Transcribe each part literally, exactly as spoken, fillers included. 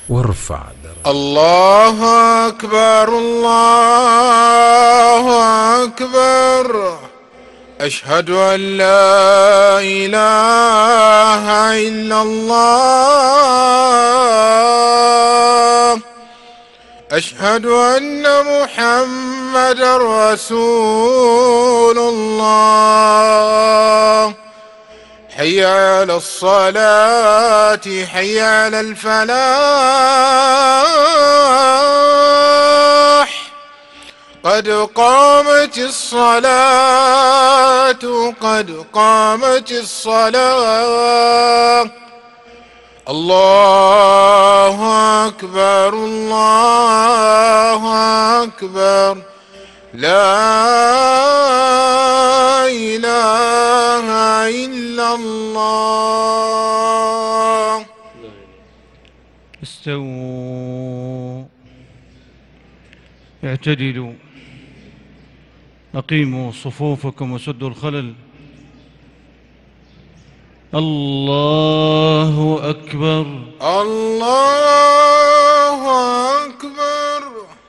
وارفع درجة. الله أكبر الله أكبر. أشهد أن لا إله إلا الله. أشهد أن محمدا رسول الله. حي على الصلاة حي على الفلاح. قد قامت الصلاة قد قامت الصلاة. الله أكبر الله أكبر. لا إله إلا الله. استووا، اعتدلوا، أقيموا صفوفكم وسدوا الخلل. الله أكبر. الله أكبر.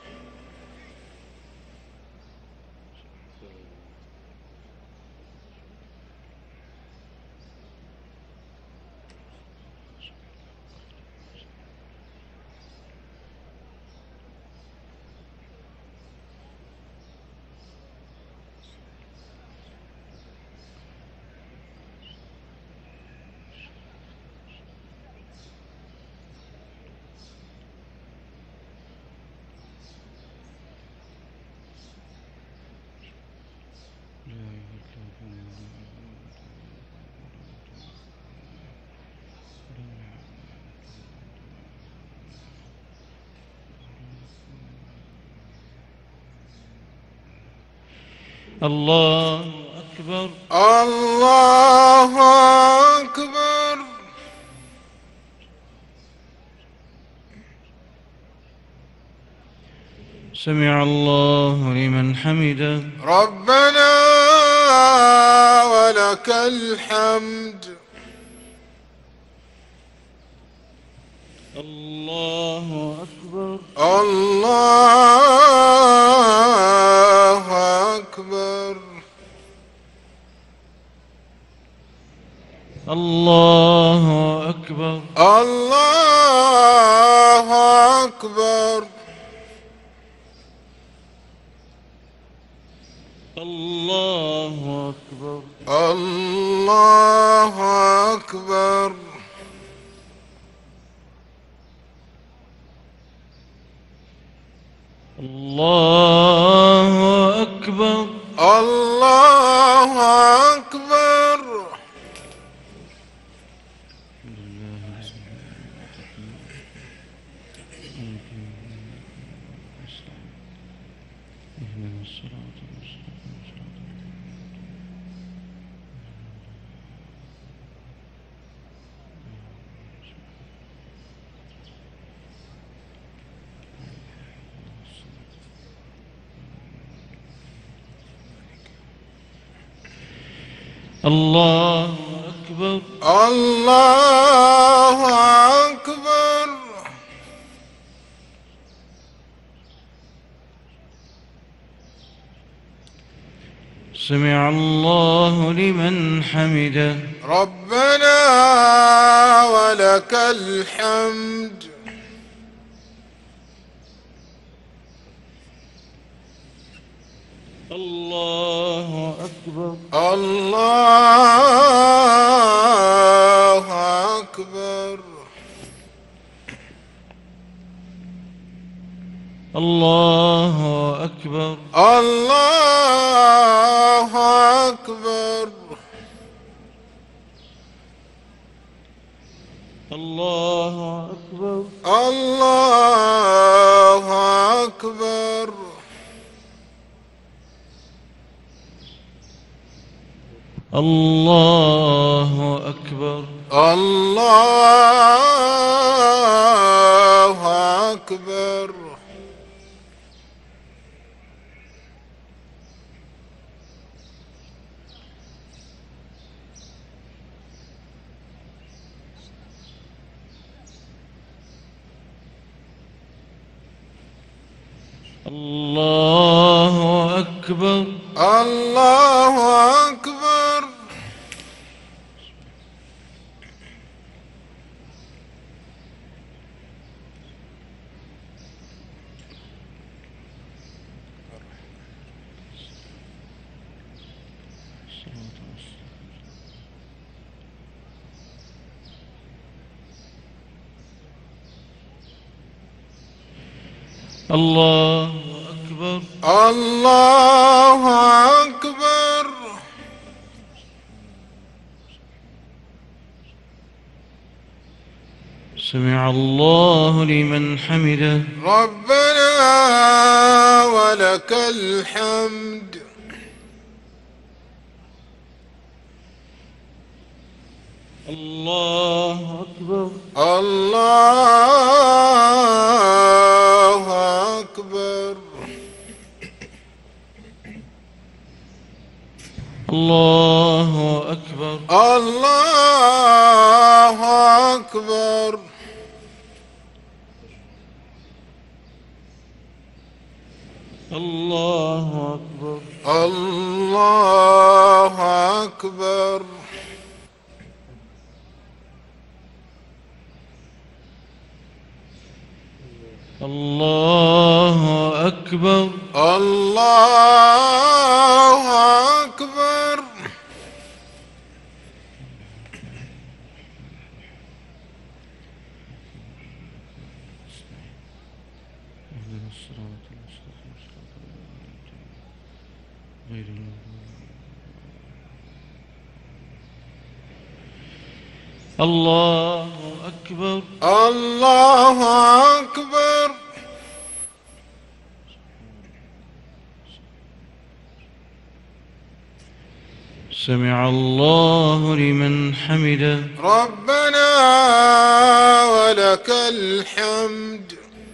الله أكبر. الله أكبر. سمع الله لمن حمده. ربنا ولك الحمد. الله أكبر. الله أكبر. الله أكبر. الله أكبر. الله أكبر. الله أكبر. الله أكبر. الله أكبر. الله أكبر. الله أكبر. سمع الله لمن حمده. ربنا ولك الحمد. الله أكبر. الله أكبر. الله أكبر. الله أكبر. الله أكبر. الله أكبر. الله أكبر. الله أكبر. الله أكبر. الله أكبر. الله أكبر. الله أكبر. سمع الله لمن حمده. ربنا ولك الحمد. الله أكبر. الله أكبر. الله أكبر. الله أكبر. الله أكبر. الله أكبر. الله أكبر. الله أكبر. اهدنا الصراط المستقيم صراط الذين أنعمت عليهم غير المغضوب. الله أكبر. الله أكبر. سمع الله لمن حمده. ربنا ولك الحمد.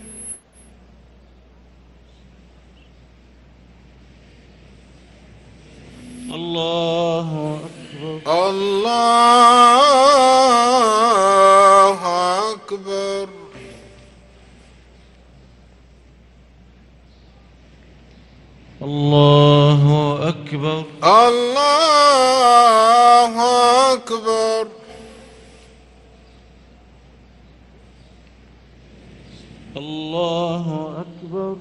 الله أكبر. الله أكبر. الله أكبر. الله أكبر. الله أكبر.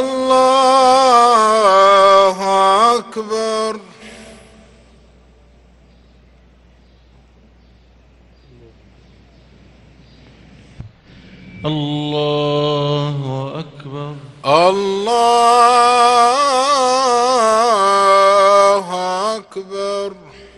الله أكبر. الله أكبر. الله أكبر.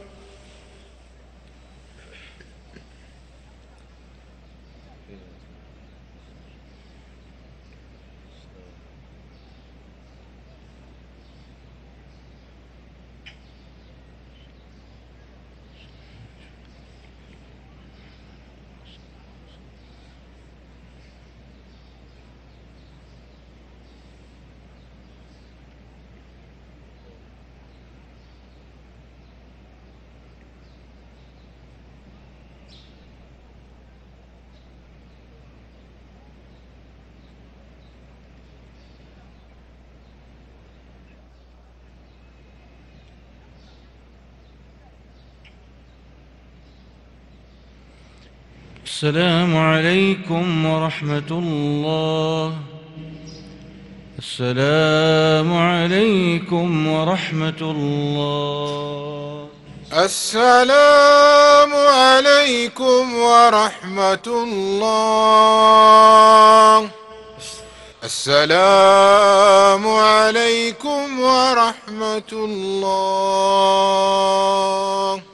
السلام عليكم ورحمة الله. السلام عليكم ورحمة الله. السلام عليكم ورحمة الله. السلام عليكم ورحمة الله.